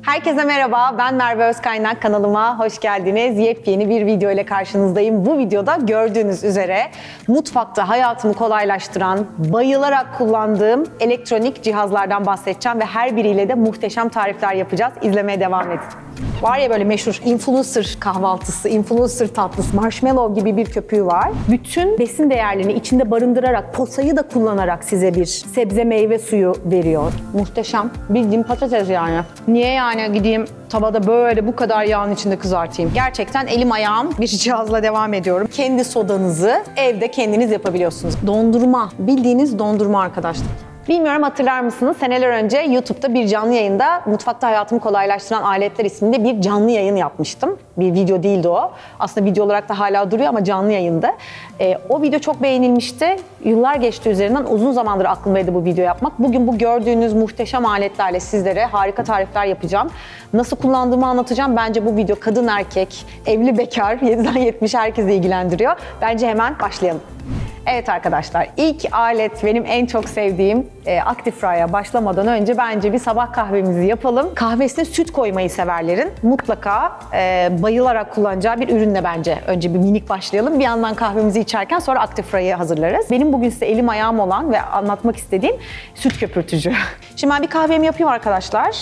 Herkese merhaba, ben Merve Özkaynak, kanalıma hoş geldiniz. Yepyeni bir video ile karşınızdayım. Bu videoda gördüğünüz üzere mutfakta hayatımı kolaylaştıran, bayılarak kullandığım elektronik cihazlardan bahsedeceğim ve her biriyle de muhteşem tarifler yapacağız. İzlemeye devam edin. Var ya böyle meşhur influencer kahvaltısı, influencer tatlısı, marshmallow gibi bir köpüğü var. Bütün besin değerlerini içinde barındırarak, posayı da kullanarak size bir sebze meyve suyu veriyor. Muhteşem. Bildiğim patates yani. Niye yani gideyim tavada böyle bu kadar yağın içinde kızartayım? Gerçekten elim ayağım bir cihazla devam ediyorum. Kendi sodanızı evde kendiniz yapabiliyorsunuz. Dondurma. Bildiğiniz dondurma arkadaşlar. Bilmiyorum hatırlar mısınız? Seneler önce YouTube'da bir canlı yayında Mutfakta Hayatımı Kolaylaştıran Aletler isminde bir canlı yayın yapmıştım. Bir video değildi o. Aslında video olarak da hala duruyor ama canlı yayındı. O video çok beğenilmişti. Yıllar geçti üzerinden, uzun zamandır aklımdaydı bu video yapmak. Bugün bu gördüğünüz muhteşem aletlerle sizlere harika tarifler yapacağım. Nasıl kullandığımı anlatacağım. Bence bu video kadın erkek, evli bekar, 7'den 70 herkesi ilgilendiriyor. Bence hemen başlayalım. Evet arkadaşlar, ilk alet benim en çok sevdiğim Actifry'a başlamadan önce bence bir sabah kahvemizi yapalım. Kahvesine süt koymayı severlerin mutlaka bayılarak kullanacağı bir ürünle bence önce bir minik başlayalım. Bir yandan kahvemizi içerken sonra Actifry'ı hazırlarız. Benim bugün size elim ayağım olan ve anlatmak istediğim süt köpürtücü. Şimdi ben bir kahvemi yapayım arkadaşlar.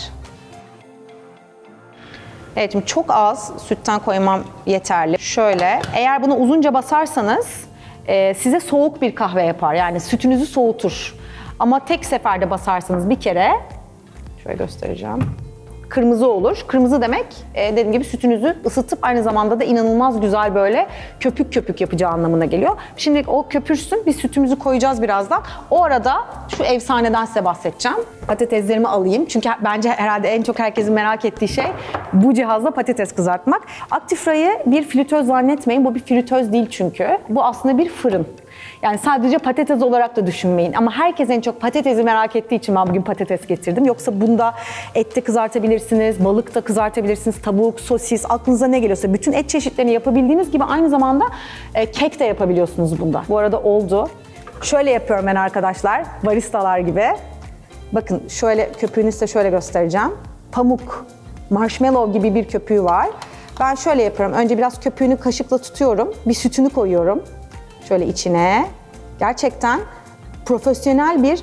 Evet, şimdi çok az sütten koymam yeterli. Şöyle, eğer bunu uzunca basarsanız size soğuk bir kahve yapar. Yani sütünüzü soğutur. Ama tek seferde basarsanız bir kere, şöyle göstereceğim, kırmızı olur. Kırmızı demek dediğim gibi sütünüzü ısıtıp aynı zamanda da inanılmaz güzel böyle köpük köpük yapacağı anlamına geliyor. Şimdi o köpürsün, biz sütümüzü koyacağız birazdan. O arada şu efsaneden size bahsedeceğim. Patateslerimi alayım çünkü bence herhalde en çok herkesin merak ettiği şey bu cihazla patates kızartmak. Actifry'ı bir fritöz zannetmeyin, bu bir fritöz değil çünkü. Bu aslında bir fırın. Yani sadece patates olarak da düşünmeyin. Ama herkes en çok patatesi merak ettiği için ben bugün patates getirdim. Yoksa bunda et de kızartabilirsiniz, balık da kızartabilirsiniz, tavuk, sosis, aklınıza ne geliyorsa bütün et çeşitlerini yapabildiğiniz gibi aynı zamanda kek de yapabiliyorsunuz bunda. Bu arada oldu. Şöyle yapıyorum ben arkadaşlar, baristalar gibi. Bakın şöyle köpüğünü size şöyle göstereceğim. Pamuk, marshmallow gibi bir köpüğü var. Ben şöyle yapıyorum. Önce biraz köpüğünü kaşıkla tutuyorum. Bir sütünü koyuyorum. Şöyle içine. Gerçekten profesyonel bir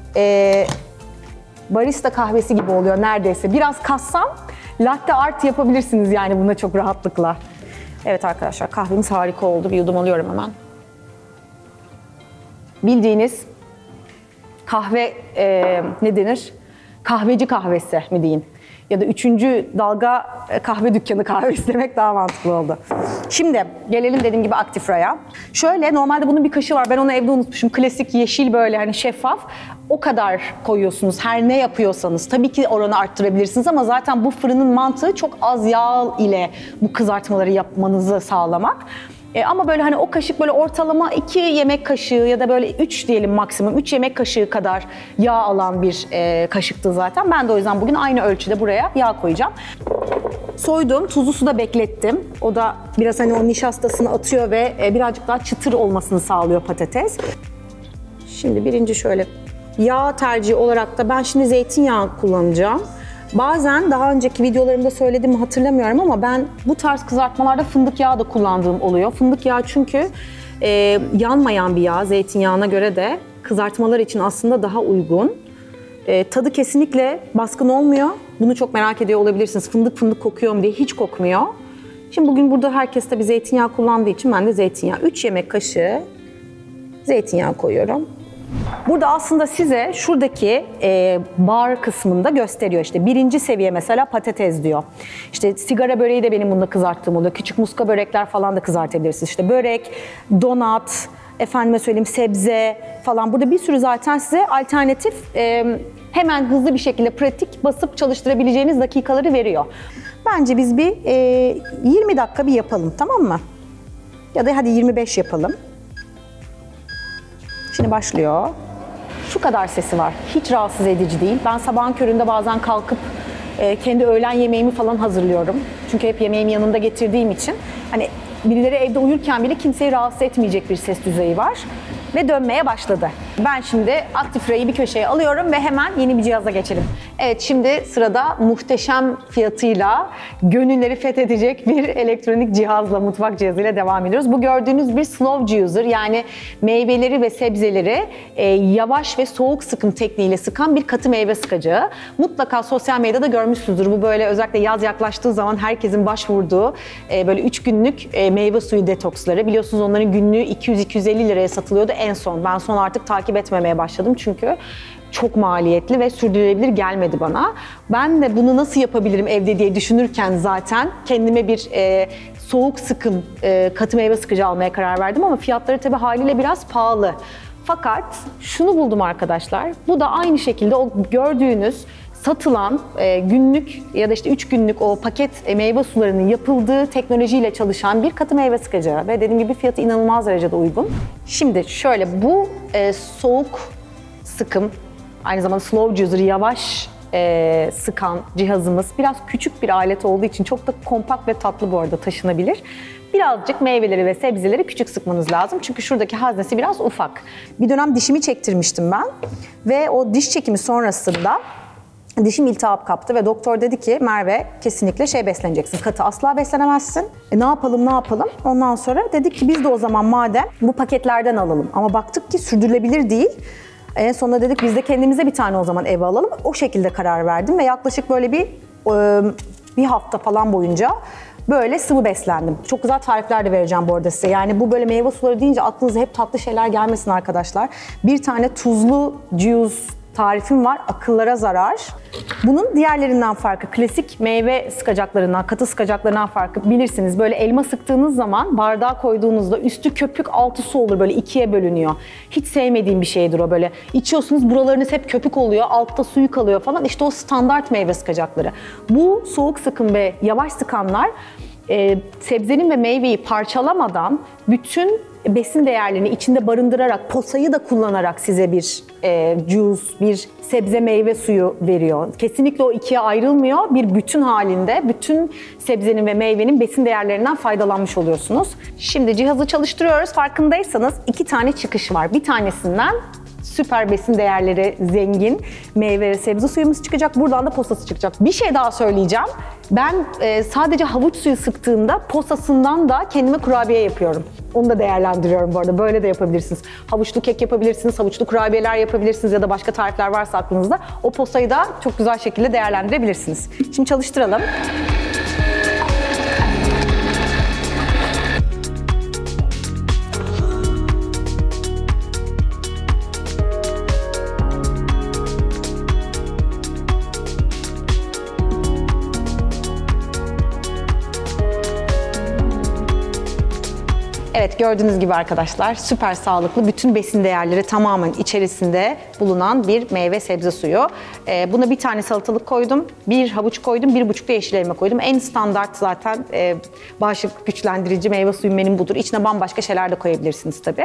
barista kahvesi gibi oluyor neredeyse. Biraz kassam latte art yapabilirsiniz yani bunda çok rahatlıkla. Evet arkadaşlar, kahvemiz harika oldu. Bir yudum alıyorum hemen. Bildiğiniz kahve ne denir? Kahveci kahvesi mi diyeyim? Ya da 3. dalga kahve dükkanı kahvesi demek daha mantıklı oldu. Şimdi gelelim dediğim gibi Actifry'a. Şöyle, normalde bunun bir kaşığı var. Ben onu evde unutmuşum. Klasik yeşil böyle hani şeffaf. O kadar koyuyorsunuz her ne yapıyorsanız. Tabii ki oranı arttırabilirsiniz ama zaten bu fırının mantığı çok az yağ ile bu kızartmaları yapmanızı sağlamak. Ama böyle hani o kaşık böyle ortalama 2 yemek kaşığı ya da böyle 3 diyelim maksimum 3 yemek kaşığı kadar yağ alan bir kaşıktı zaten. Ben de o yüzden bugün aynı ölçüde buraya yağ koyacağım. Soydum, tuzlu suda beklettim. O da biraz hani o nişastasını atıyor ve birazcık daha çıtır olmasını sağlıyor patates. Şimdi birinci şöyle yağ tercihi olarak da ben şimdi zeytinyağı kullanacağım. Bazen daha önceki videolarımda söylediğimi hatırlamıyorum ama ben bu tarz kızartmalarda fındık yağı da kullandığım oluyor. Fındık yağı çünkü yanmayan bir yağ, zeytinyağına göre de kızartmalar için aslında daha uygun. Tadı kesinlikle baskın olmuyor. Bunu çok merak ediyor olabilirsiniz. Fındık fındık kokuyor mu diye, hiç kokmuyor. Şimdi bugün burada herkes tabii zeytinyağı kullandığı için ben de zeytinyağı. 3 yemek kaşığı zeytinyağı koyuyorum. Burada aslında size şuradaki bar kısmında gösteriyor. İşte 1. seviye mesela patates diyor. İşte sigara böreği de benim bunda kızarttığım oluyor. Küçük muska börekler falan da kızartabilirsiniz. İşte börek, donat, efendime söyleyeyim sebze falan. Burada bir sürü zaten size alternatif hemen hızlı bir şekilde pratik basıp çalıştırabileceğiniz dakikaları veriyor. Bence biz bir 20 dakika bir yapalım, tamam mı? Ya da hadi 25 yapalım. Şimdi başlıyor. Şu kadar sesi var. Hiç rahatsız edici değil. Ben sabahın köründe bazen kalkıp kendi öğlen yemeğimi falan hazırlıyorum. Çünkü hep yemeğimi yanında getirdiğim için. Hani birileri evde uyurken bile kimseyi rahatsız etmeyecek bir ses düzeyi var. Ve dönmeye başladı. Ben şimdi Actifra'yı bir köşeye alıyorum ve hemen yeni bir cihaza geçelim. Evet, şimdi sırada muhteşem fiyatıyla gönülleri fethedecek bir elektronik cihazla, mutfak cihazıyla devam ediyoruz. Bu gördüğünüz bir slow juicer, yani meyveleri ve sebzeleri yavaş ve soğuk sıkım tekniğiyle sıkan bir katı meyve sıkacağı. Mutlaka sosyal medyada görmüşsünüzdür. Bu böyle özellikle yaz yaklaştığı zaman herkesin başvurduğu böyle 3 günlük meyve suyu detoksları. Biliyorsunuz onların günlüğü 200-250 liraya satılıyordu en son. Ben son artık takip etmemeye başladım çünkü çok maliyetli ve sürdürülebilir gelmedi bana. Ben de bunu nasıl yapabilirim evde diye düşünürken zaten kendime bir soğuk sıkım katı meyve sıkıcı almaya karar verdim ama fiyatları tabii haliyle biraz pahalı. Fakat şunu buldum arkadaşlar. Bu da aynı şekilde o gördüğünüz satılan günlük ya da işte 3 günlük o paket meyve sularının yapıldığı teknolojiyle çalışan bir katı meyve sıkacağı ve dediğim gibi fiyatı inanılmaz derecede uygun. Şimdi şöyle, bu soğuk sıkım, aynı zamanda slow juicer, yavaş sıkan cihazımız biraz küçük bir alet olduğu için çok da kompakt ve tatlı bu arada, taşınabilir. Birazcık meyveleri ve sebzeleri küçük sıkmanız lazım çünkü şuradaki haznesi biraz ufak. Bir dönem dişimi çektirmiştim ben ve o diş çekimi sonrasında dişim iltihap kaptı ve doktor dedi ki Merve kesinlikle besleneceksin, katı asla beslenemezsin. Ne yapalım? Ondan sonra dedik ki biz de o zaman madem bu paketlerden alalım, ama baktık ki sürdürülebilir değil. En sonunda dedik biz de kendimize bir tane o zaman eve alalım. O şekilde karar verdim ve yaklaşık böyle bir hafta falan boyunca böyle sıvı beslendim. Çok güzel tarifler de vereceğim bu arada size. Yani bu böyle meyve suları deyince aklınıza hep tatlı şeyler gelmesin arkadaşlar. Bir tane tuzlu juice tarifim var, akıllara zarar. Bunun diğerlerinden farkı, klasik meyve sıkacaklarından, katı sıkacaklarından farkı bilirsiniz. Böyle elma sıktığınız zaman bardağa koyduğunuzda üstü köpük, altı su olur, böyle ikiye bölünüyor. Hiç sevmediğim bir şeydir o böyle. İçiyorsunuz, buralarınız hep köpük oluyor, altta suyu kalıyor falan. İşte o standart meyve sıkacakları. Bu soğuk sıkım ve yavaş sıkanlar sebzenin ve meyveyi parçalamadan bütün besin değerlerini içinde barındırarak, posayı da kullanarak size bir juice, bir sebze meyve suyu veriyor. Kesinlikle o ikiye ayrılmıyor. Bir bütün halinde bütün sebzenin ve meyvenin besin değerlerinden faydalanmış oluyorsunuz. Şimdi cihazı çalıştırıyoruz. Farkındaysanız 2 tane çıkış var. Bir tanesinden süper besin değerleri zengin meyve ve sebze suyumuz çıkacak. Buradan da posası çıkacak. Bir şey daha söyleyeceğim. Ben sadece havuç suyu sıktığımda posasından da kendime kurabiye yapıyorum. Onu da değerlendiriyorum bu arada. Böyle de yapabilirsiniz. Havuçlu kek yapabilirsiniz, havuçlu kurabiyeler yapabilirsiniz ya da başka tarifler varsa aklınızda. O posayı da çok güzel şekilde değerlendirebilirsiniz. Şimdi çalıştıralım. Evet, gördüğünüz gibi arkadaşlar süper sağlıklı, bütün besin değerleri tamamen içerisinde bulunan bir meyve sebze suyu. Buna bir tane salatalık koydum, bir havuç koydum, 1,5 da yeşil elma koydum. En standart zaten bağışıklık güçlendirici meyve suyu benim budur. İçine bambaşka şeyler de koyabilirsiniz tabii.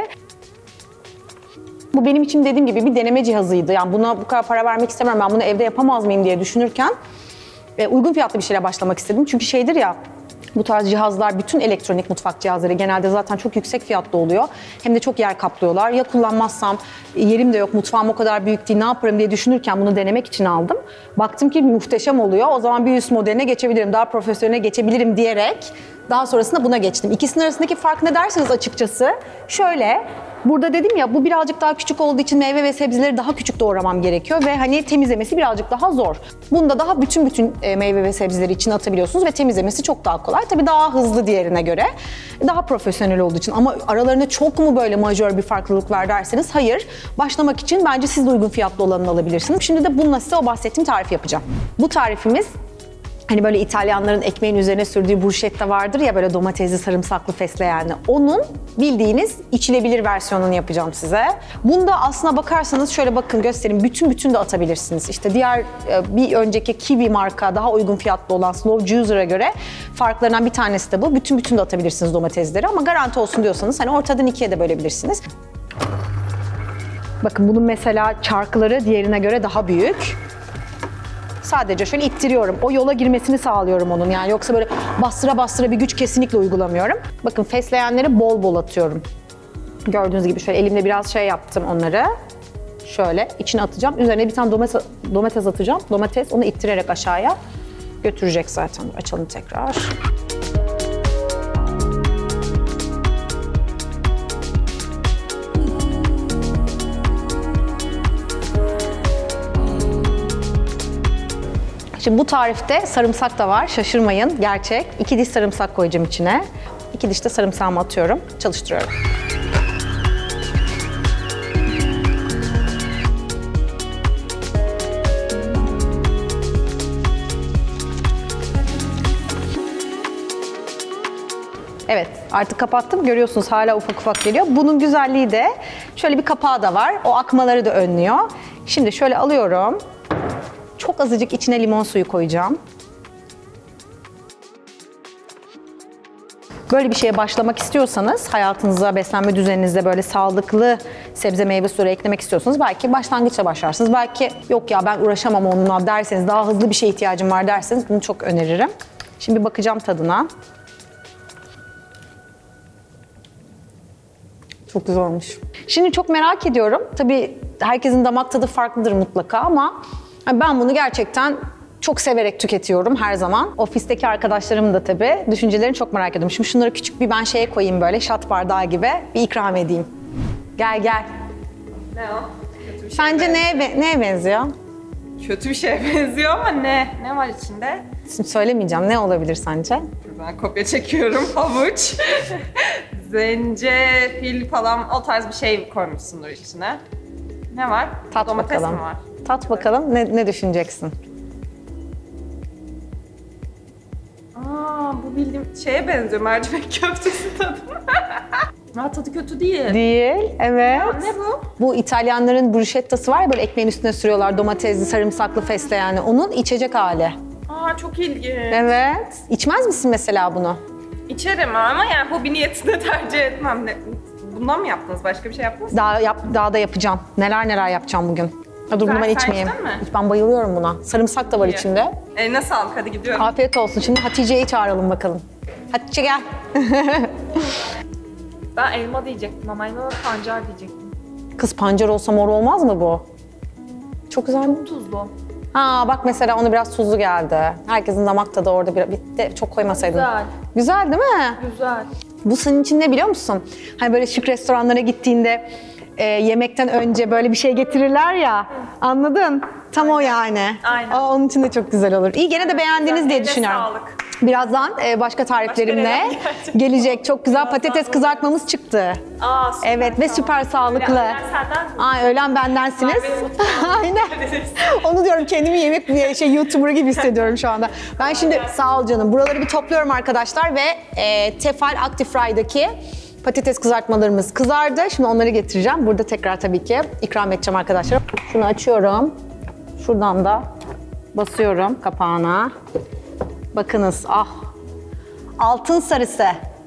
Bu benim için dediğim gibi bir deneme cihazıydı. Yani buna bu kadar para vermek istemiyorum, ben bunu evde yapamaz mıyım diye düşünürken uygun fiyatlı bir şeyle başlamak istedim. Çünkü şeydir ya, bu tarz cihazlar, bütün elektronik mutfak cihazları genelde zaten çok yüksek fiyatlı oluyor. Hem de çok yer kaplıyorlar. Ya kullanmazsam, yerim de yok, mutfağım o kadar büyük değil, ne yaparım diye düşünürken bunu denemek için aldım. Baktım ki muhteşem oluyor. O zaman bir üst modeline geçebilirim, daha profesyoneline geçebilirim diyerek daha sonrasında buna geçtim. İkisinin arasındaki fark ne derseniz açıkçası şöyle. Burada dedim ya, bu birazcık daha küçük olduğu için meyve ve sebzeleri daha küçük doğramam gerekiyor ve hani temizlemesi birazcık daha zor. Bunda daha bütün meyve ve sebzeleri içine atabiliyorsunuz ve temizlemesi çok daha kolay. Tabii daha hızlı diğerine göre. Daha profesyonel olduğu için, ama aralarında çok mu böyle majör bir farklılık var derseniz hayır. Başlamak için bence siz de uygun fiyatlı olanını alabilirsiniz. Şimdi de bununla size o bahsettiğim tarifi yapacağım. Bu tarifimiz, hani böyle İtalyanların ekmeğin üzerine sürdüğü bruschetta vardır ya, böyle domatesli, sarımsaklı, fesleğenli. Onun bildiğiniz içilebilir versiyonunu yapacağım size. Bunda aslına bakarsanız şöyle bakın göstereyim. Bütün de atabilirsiniz. İşte diğer bir önceki Kiwi marka daha uygun fiyatlı olan Slow Juicer'a göre farklarından bir tanesi de bu. Bütün de atabilirsiniz domatesleri, ama garanti olsun diyorsanız hani ortadan ikiye de bölebilirsiniz. Bakın bunun mesela çarkları diğerine göre daha büyük. Sadece şöyle ittiriyorum. O yola girmesini sağlıyorum onun. Yani yoksa böyle bastıra bir güç kesinlikle uygulamıyorum. Bakın fesleğenleri bol atıyorum. Gördüğünüz gibi şöyle elimle biraz yaptım onları. Şöyle içine atacağım. Üzerine bir tane domates atacağım. Domates onu ittirerek aşağıya götürecek zaten. Açalım tekrar. Şimdi bu tarifte sarımsak da var. Şaşırmayın. Gerçek. 2 diş sarımsak koyacağım içine. 2 diş de sarımsağımı atıyorum. Çalıştırıyorum. Evet, artık kapattım. Görüyorsunuz hala ufak ufak geliyor. Bunun güzelliği de şöyle bir kapağı da var. O akmaları da önlüyor. Şimdi şöyle alıyorum. Çok azıcık içine limon suyu koyacağım. Böyle bir şeye başlamak istiyorsanız, hayatınıza, beslenme düzeninizde böyle sağlıklı sebze meyve suları eklemek istiyorsanız belki başlangıçla başlarsınız. Belki yok ya ben uğraşamam onunla derseniz, daha hızlı bir şeye ihtiyacım var derseniz bunu çok öneririm. Şimdi bakacağım tadına. Çok güzel olmuş. Şimdi çok merak ediyorum. Tabii herkesin damak tadı farklıdır mutlaka ama ben bunu gerçekten çok severek tüketiyorum her zaman. Ofisteki arkadaşlarım da tabii düşüncelerini çok merak ediyorum. Şimdi şunları küçük bir ben şeye koyayım böyle şat bardağı gibi bir ikram edeyim. Gel gel. Ne o? Kötü bir şey Sence neye benziyor? Kötü bir şeye benziyor ama ne? Ne var içinde? Şimdi söylemeyeceğim. Ne olabilir sence? Ben kopya çekiyorum. Havuç, zencefil falan o tarz bir şey koymuşsundur içine. Ne var? Tat Domates bakalım. mi var? Tat bakalım ne düşüneceksin? Bu bildiğim şeye benziyor. Mercimek köftesi tadı. Tadı kötü değil. Değil, evet. Ne bu? Bu İtalyanların bruschettası var ya böyle ekmeğin üstüne sürüyorlar domatesli, sarımsaklı fesleğenli. Onun içecek hali. Çok ilginç. Evet. İçmez misin mesela bunu? İçerim ama yani hobi niyetinde tercih etmem. Bundan mı yaptınız? Başka bir şey yaptınız mı? Daha da yapacağım. Neler yapacağım bugün. Dur bunu ben Sen içmeyeyim. içtin mi? Ben bayılıyorum buna. Sarımsak da var İyi. içinde. Eline sağlık, hadi gidiyorum. Afiyet olsun. Şimdi Hatice'yi çağıralım bakalım. Hatice gel. Ben elma diyecektim ama elma pancar diyecektim. Kız pancar olsa mor olmaz mı bu? Çok güzel mi? Tuzlu. Bak mesela onu biraz tuzlu geldi. Herkesin damak tadı orada bir de çok koymasaydın. Güzel. Güzel değil mi? Güzel. Bu senin için ne biliyor musun? Hani böyle şık restoranlara gittiğinde yemekten önce böyle bir şey getirirler ya. Anladın? Tam o yani. Aynen. Onun için de çok güzel olur. İyi gene de beğendiniz diye Eline düşünüyorum. sağlık. Birazdan başka tariflerimle neler gelecek? gelecek. Çok güzel patates kızartmamız çıktı. Süper, Evet ve süper sağlıklı. Öğlen senden Öğlen bendensiniz. Benim mutfağım. Aynen. Onu diyorum kendimi yemek YouTuber gibi hissediyorum şu anda. Ben şimdi sağ ol canım. Buraları bir topluyorum arkadaşlar ve Tefal Active Fry'daki patates kızartmalarımız kızardı. Şimdi onları getireceğim. Burada tekrar tabii ki ikram edeceğim arkadaşlar. Şunu açıyorum. Şuradan da basıyorum kapağına. Bakınız altın sarısı.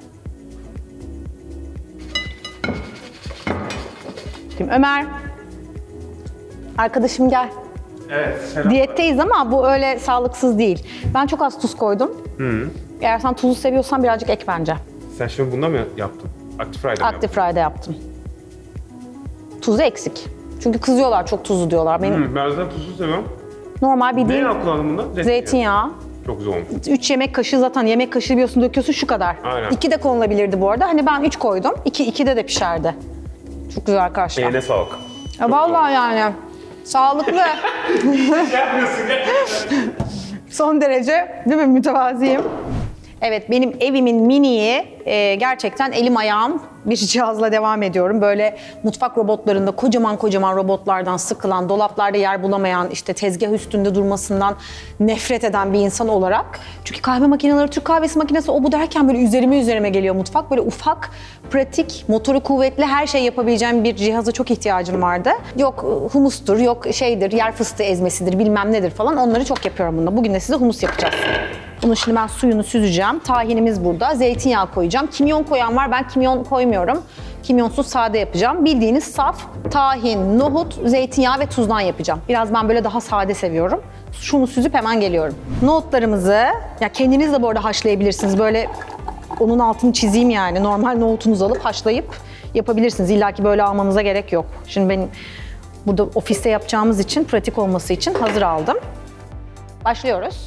Şimdi Ömer, arkadaşım gel. Evet, selam. Diyetteyiz ama bu öyle sağlıksız değil. Ben çok az tuz koydum. Eğer sen tuzu seviyorsan birazcık ek bence. Sen şimdi bunda mı yaptın? Active Fry'da mı Active Fry'da yaptım. Tuzu eksik. Çünkü kızıyorlar çok tuzlu diyorlar. Benim Ben zaten tuzlu seviyorum. normal Ne bildiğim yağ kullandın bunda? zeytinyağı. Çok güzel olmuş. 3 yemek kaşığı zaten yemek kaşığı biliyorsun döküyorsun şu kadar. Aynen. 2 de konulabilirdi bu arada. Hani ben 3 koydum. 2'de de pişerdi. Çok güzel arkadaşlar. Eline sağlık. Vallahi yani sağlıklı. Ne yapıyorsun gerçekten? Son derece değil mi mütevazıyım. Evet benim evimin miniği gerçekten elim ayağım bir cihazla devam ediyorum. Böyle mutfak robotlarında kocaman robotlardan sıkılan, dolaplarda yer bulamayan, işte tezgah üstünde durmasından nefret eden bir insan olarak. Çünkü kahve makineleri, Türk kahvesi makinesi o bu derken böyle üzerime geliyor mutfak. Böyle ufak, pratik, motoru kuvvetli her şey yapabileceğim bir cihaza çok ihtiyacım vardı. Yok humustur, yok şeydir, yer fıstığı ezmesidir, bilmem nedir falan onları çok yapıyorum bunda. Bugün de size humus yapacağız. Bunu şimdi ben suyunu süzeceğim. Tahinimiz burada. Zeytinyağı koyacağım. Kimyon koyan var. Ben kimyon koymuyorum. Kimyonsuz sade yapacağım. Bildiğiniz saf tahin, nohut, zeytinyağı ve tuzdan yapacağım. Biraz ben böyle daha sade seviyorum. Şunu süzüp hemen geliyorum. Nohutlarımızı, ya kendiniz de bu arada haşlayabilirsiniz. Böyle onun altını çizeyim yani. Normal nohutunuzu alıp haşlayıp yapabilirsiniz. İlla ki böyle almanıza gerek yok. Şimdi benim Burada ofiste yapacağımız için, pratik olması için hazır aldım. Başlıyoruz.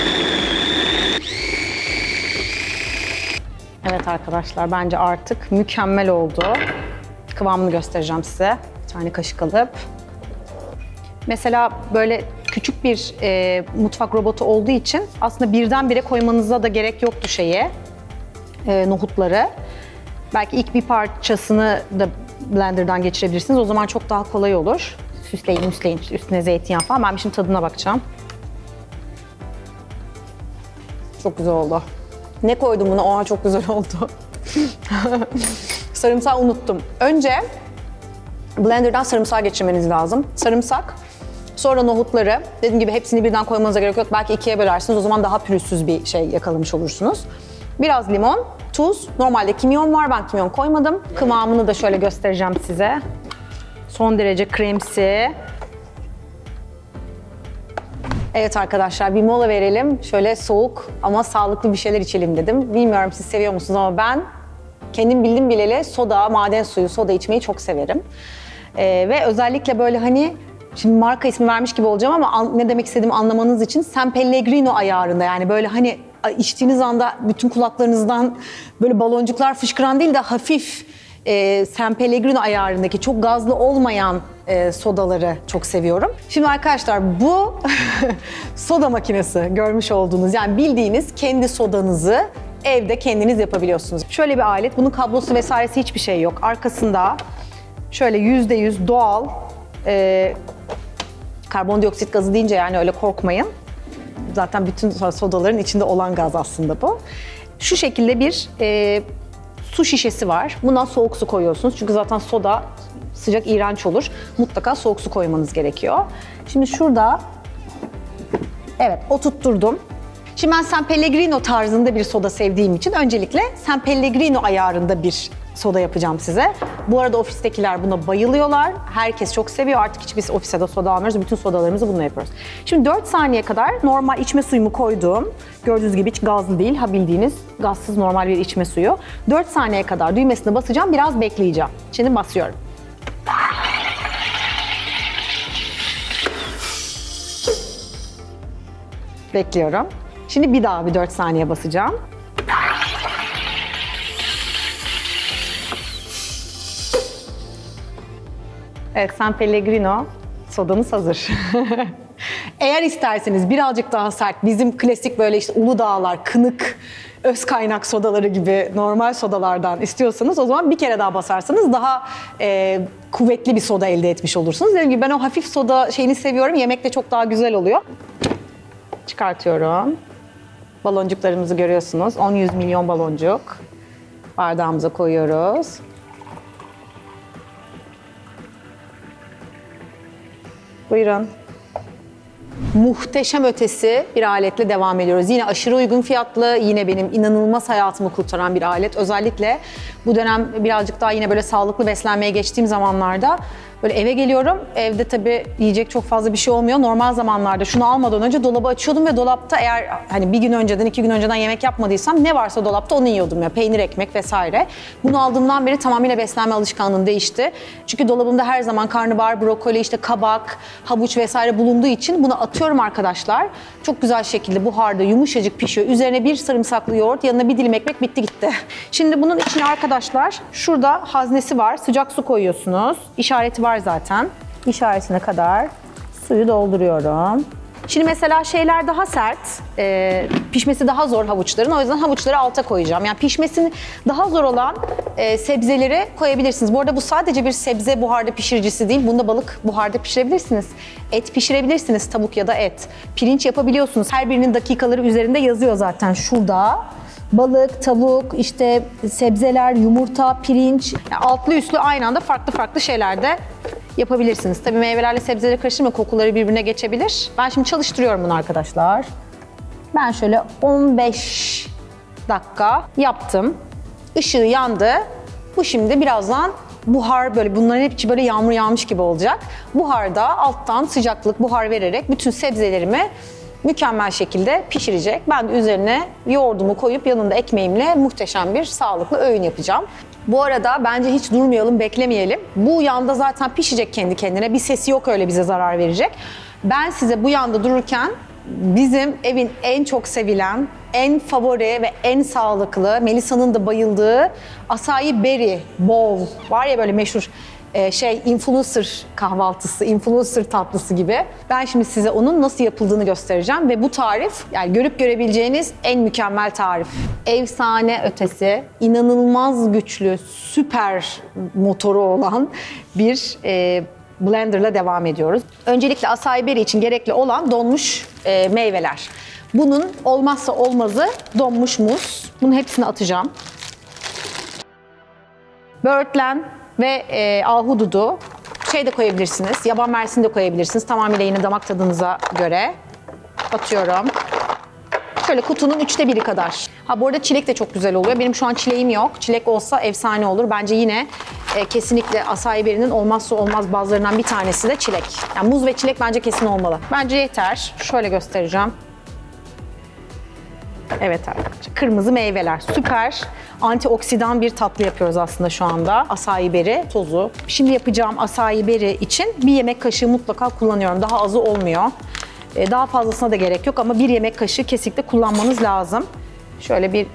Evet arkadaşlar, bence artık mükemmel oldu. Kıvamını göstereceğim size. Bir tane kaşık alıp. Mesela böyle küçük bir mutfak robotu olduğu için aslında birdenbire koymanıza da gerek yoktu nohutları. Belki ilk bir parçasını da blenderdan geçirebilirsiniz. O zaman çok daha kolay olur. Süsleyin, üstüne zeytinyağı falan. Ben şimdi tadına bakacağım. Çok güzel oldu. Ne koydum buna? Oha çok güzel oldu. Sarımsağı unuttum. Önce blenderdan sarımsağı geçirmeniz lazım. Sarımsak, sonra nohutları. Dediğim gibi hepsini birden koymanıza gerek yok. Belki ikiye bölersiniz. O zaman daha pürüzsüz bir şey yakalamış olursunuz. Biraz limon, tuz. Normalde kimyon var. Ben kimyon koymadım. Kıvamını da şöyle göstereceğim size. Son derece kremsi. Evet arkadaşlar, bir mola verelim. Şöyle soğuk ama sağlıklı bir şeyler içelim dedim. Bilmiyorum siz seviyor musunuz ama ben kendim bildim bileli soda, maden suyu, soda içmeyi çok severim. Ve özellikle böyle hani, şimdi marka ismi vermiş gibi olacağım ama ne demek istediğimi anlamanız için San Pellegrino ayarında, yani böyle hani içtiğiniz anda bütün kulaklarınızdan böyle baloncuklar fışkıran değil de hafif San Pellegrino ayarındaki çok gazlı olmayan sodaları çok seviyorum. Şimdi arkadaşlar bu soda makinesi görmüş olduğunuz, yani bildiğiniz kendi sodanızı evde kendiniz yapabiliyorsunuz. Şöyle bir alet, bunun kablosu vesairesi hiçbir şey yok. Arkasında şöyle %100 doğal karbondioksit gazı deyince yani öyle korkmayın. Zaten bütün sodaların içinde olan gaz aslında bu. Şu şekilde bir su şişesi var. Buna soğuk su koyuyorsunuz. Çünkü zaten soda sıcak iğrenç olur. Mutlaka soğuk su koymanız gerekiyor. Şimdi şurada, evet, oturtturdum. Şimdi ben San Pellegrino tarzında bir soda sevdiğim için öncelikle San Pellegrino ayarında bir soda yapacağım size. Bu arada ofistekiler buna bayılıyorlar. Herkes çok seviyor. Artık hiç biz ofise de soda almıyoruz. Bütün sodalarımızı bununla yapıyoruz. Şimdi 4 saniye kadar normal içme suyumu koydum. Gördüğünüz gibi hiç gazlı değil. Ha, bildiğiniz gazsız normal bir içme suyu. 4 saniye kadar düğmesine basacağım. Biraz bekleyeceğim. Şimdi basıyorum. Bekliyorum. Şimdi bir daha 4 saniye basacağım. Evet, San Pellegrino sodamız hazır. Eğer isterseniz birazcık daha sert, bizim klasik böyle işte Uludağlar, Kınık, öz kaynak sodaları gibi normal sodalardan istiyorsanız o zaman bir kere daha basarsanız daha kuvvetli bir soda elde etmiş olursunuz. Dediğim gibi ben o hafif soda şeyini seviyorum. Yemekte çok daha güzel oluyor. Çıkartıyorum. Baloncuklarımızı görüyorsunuz. 10-100 milyon baloncuk. Bardağımıza koyuyoruz. Buyurun. Muhteşem ötesi bir aletle devam ediyoruz. Yine aşırı uygun fiyatlı, yine benim inanılmaz hayatımı kurtaran bir alet. Özellikle bu dönem birazcık daha yine böyle sağlıklı beslenmeye geçtiğim zamanlarda böyle eve geliyorum. Evde tabii yiyecek çok fazla bir şey olmuyor. Normal zamanlarda şunu almadan önce dolabı açıyordum ve dolapta eğer hani bir gün önceden, 2 gün önceden yemek yapmadıysam ne varsa dolapta onu yiyordum ya. Peynir, ekmek vesaire. Bunu aldığımdan beri tamamıyla beslenme alışkanlığım değişti. Çünkü dolabımda her zaman karnabahar, brokoli, işte kabak, havuç vesaire bulunduğu için bunu atıyorum arkadaşlar. Çok güzel şekilde buharda yumuşacık pişiyor. Üzerine bir sarımsaklı yoğurt, yanına bir dilim ekmek, bitti gitti. Şimdi bunun içine arkadaşlar şurada haznesi var. Sıcak su koyuyorsunuz. İşareti var zaten. İşaretine kadar suyu dolduruyorum. Şimdi mesela şeyler daha sert, pişmesi daha zor havuçların. O yüzden havuçları alta koyacağım. Yani pişmesi daha zor olan sebzeleri koyabilirsiniz. Bu arada bu sadece bir sebze buharda pişiricisi değil. Bunda balık buharda pişirebilirsiniz. Et pişirebilirsiniz, tavuk ya da et. Pirinç yapabiliyorsunuz. Her birinin dakikaları üzerinde yazıyor zaten şurada. Balık, tavuk, işte sebzeler, yumurta, pirinç. Yani altlı üstlü aynı anda farklı farklı şeyler de yapabilirsiniz. Tabii meyvelerle sebzeleri karıştırmayın, kokuları birbirine geçebilir. Ben şimdi çalıştırıyorum bunu arkadaşlar. Ben şöyle 15 dakika yaptım. Işığı yandı. Bu şimdi birazdan buhar, böyle bunların hepsi böyle yağmur yağmış gibi olacak. Buharda alttan sıcaklık, buhar vererek bütün sebzelerimi mükemmel şekilde pişirecek. Ben de üzerine yoğurdumu koyup yanında ekmeğimle muhteşem bir sağlıklı öğün yapacağım. Bu arada bence hiç durmayalım, beklemeyelim. Bu yanda zaten pişecek kendi kendine. Bir sesi yok öyle bize zarar verecek. Ben size bu yanda dururken bizim evin en çok sevilen, en favori ve en sağlıklı, Melisa'nın da bayıldığı acai berry bowl var ya, böyle meşhur influencer kahvaltısı, influencer tatlısı gibi. Ben şimdi size onun nasıl yapıldığını göstereceğim ve bu tarif yani görüp görebileceğiniz en mükemmel tarif. Efsane ötesi, inanılmaz güçlü, süper motoru olan bir blenderla devam ediyoruz. Öncelikle acai berry için gerekli olan donmuş meyveler. Bunun olmazsa olmazı donmuş muz. Bunun hepsini atacağım. Böğürtlen ve ahududu de koyabilirsiniz. Yaban mersini de koyabilirsiniz. Tamamıyla yine damak tadınıza göre. Atıyorum. Şöyle kutunun 1/3 kadar. Ha, bu arada çilek de çok güzel oluyor. Benim şu an çileğim yok. Çilek olsa efsane olur. Bence yine kesinlikle acai berry'nin olmazsa olmaz bazılarından bir tanesi de çilek. Yani muz ve çilek bence kesin olmalı. Bence yeter. Şöyle göstereceğim. Evet arkadaşlar. Kırmızı meyveler. Süper. Antioksidan bir tatlı yapıyoruz aslında şu anda. Acai berry tozu. Şimdi yapacağım acai berry için 1 yemek kaşığı mutlaka kullanıyorum. Daha azı olmuyor. Daha fazlasına da gerek yok ama 1 yemek kaşığı kesinlikle kullanmanız lazım. Şöyle bir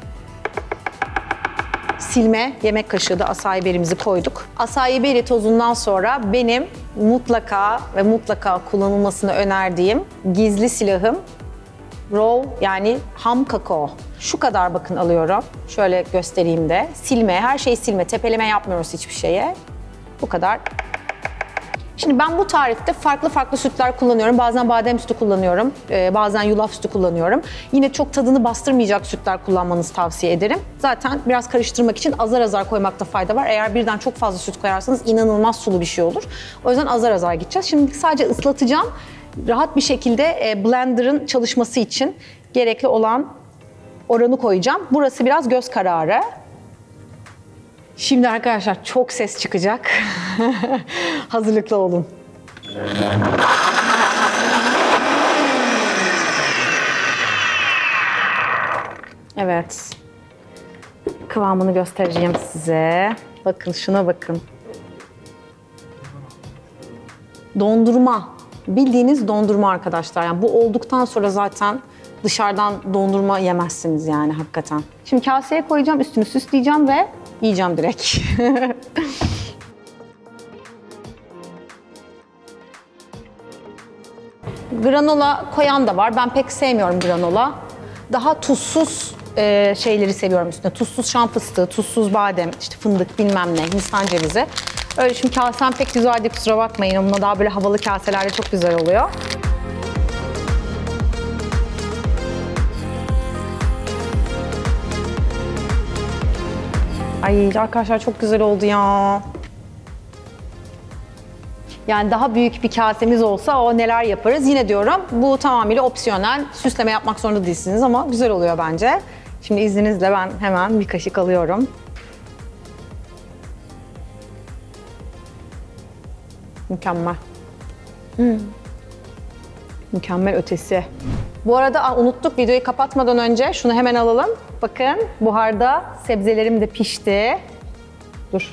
silme yemek kaşığı da acai berry'mizi koyduk. Acai berry tozundan sonra benim mutlaka ve mutlaka kullanılmasını önerdiğim gizli silahım raw, yani ham kakao. Şu kadar bakın alıyorum. Şöyle göstereyim de. Silme, her şeyi silme. Tepeleme yapmıyoruz hiçbir şeye. Bu kadar. Şimdi ben bu tarifte farklı sütler kullanıyorum. Bazen badem sütü kullanıyorum. Bazen yulaf sütü kullanıyorum. Yine çok tadını bastırmayacak sütler kullanmanızı tavsiye ederim. Zaten biraz karıştırmak için azar azar koymakta fayda var. Eğer birden çok fazla süt koyarsanız inanılmaz sulu bir şey olur. O yüzden azar azar gideceğiz. Şimdi sadece ıslatacağım. Rahat bir şekilde blenderın çalışması için gerekli olan oranı koyacağım. Burası biraz göz kararı. Şimdi arkadaşlar çok ses çıkacak. Hazırlıklı olun. Evet. Kıvamını göstereceğim size. Bakın şuna bakın. Dondurma. Bildiğiniz dondurma arkadaşlar. Yani bu olduktan sonra zaten dışarıdan dondurma yemezsiniz yani hakikaten. Şimdi kaseye koyacağım, üstünü süsleyeceğim ve yiyeceğim direkt. Granola koyan da var. Ben pek sevmiyorum granola. Daha tuzsuz şeyleri seviyorum üstüne. Tuzsuz şam fıstığı, tuzsuz badem, işte fındık bilmem ne, hindistan cevizi. Öyle şimdi kasem pek güzel değil, kusura bakmayın. Onunla daha böyle havalı kaselerde çok güzel oluyor. Ay arkadaşlar çok güzel oldu ya. Yani daha büyük bir kasemiz olsa o neler yaparız. Yine diyorum bu tamamıyla opsiyonel. Süsleme yapmak zorunda değilsiniz ama güzel oluyor bence. Şimdi izninizle ben hemen bir kaşık alıyorum. Mükemmel. Mükemmel ötesi. Bu arada unuttuk, videoyu kapatmadan önce şunu hemen alalım. Bakın buharda sebzelerim de pişti. Dur.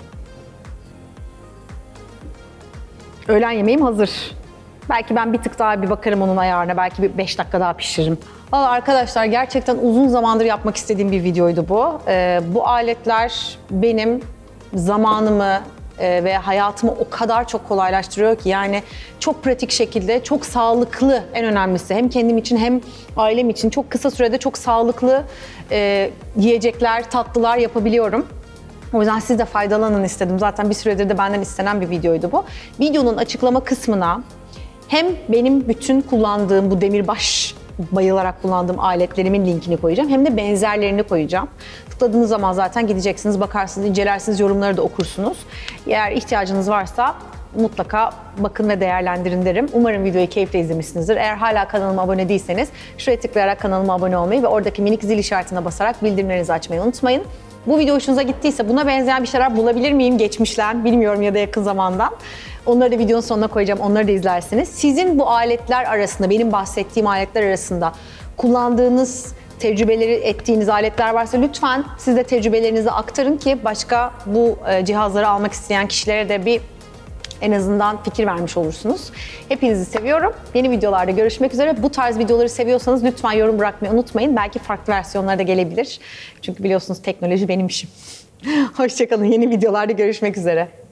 Öğlen yemeğim hazır. Belki ben bir tık daha bir bakarım onun ayarına. Belki bir 5 dakika daha pişiririm. Vallahi arkadaşlar gerçekten uzun zamandır yapmak istediğim bir videoydu bu. Bu aletler benim zamanımı ve hayatımı o kadar çok kolaylaştırıyor ki, yani çok pratik şekilde, çok sağlıklı, en önemlisi hem kendim için hem ailem için çok kısa sürede çok sağlıklı yiyecekler, tatlılar yapabiliyorum. O yüzden siz de faydalanın istedim. Zaten bir süredir de benden istenen bir videoydu bu. Videonun açıklama kısmına hem benim bütün kullandığım bu demirbaş, bayılarak kullandığım aletlerimin linkini koyacağım, hem de benzerlerini koyacağım. Tıkladığınız zaman zaten gideceksiniz, bakarsınız, incelersiniz, yorumları da okursunuz. Eğer ihtiyacınız varsa mutlaka bakın ve değerlendirin derim. Umarım videoyu keyifle izlemişsinizdir. Eğer hala kanalıma abone değilseniz şuraya tıklayarak kanalıma abone olmayı ve oradaki minik zil işaretine basarak bildirimlerinizi açmayı unutmayın. Bu video hoşunuza gittiyse buna benzeyen bir şeyler bulabilir miyim geçmişten, bilmiyorum, ya da yakın zamandan. Onları da videonun sonuna koyacağım, onları da izlersiniz. Sizin bu aletler arasında, benim bahsettiğim aletler arasında kullandığınız tecrübeleri ettiğiniz aletler varsa lütfen siz de tecrübelerinizi aktarın ki başka bu cihazları almak isteyen kişilere de bir en azından fikir vermiş olursunuz. Hepinizi seviyorum. Yeni videolarda görüşmek üzere. Bu tarz videoları seviyorsanız lütfen yorum bırakmayı unutmayın. Belki farklı versiyonları da gelebilir. Çünkü biliyorsunuz teknoloji benim işim. Hoşçakalın. Yeni videolarda görüşmek üzere.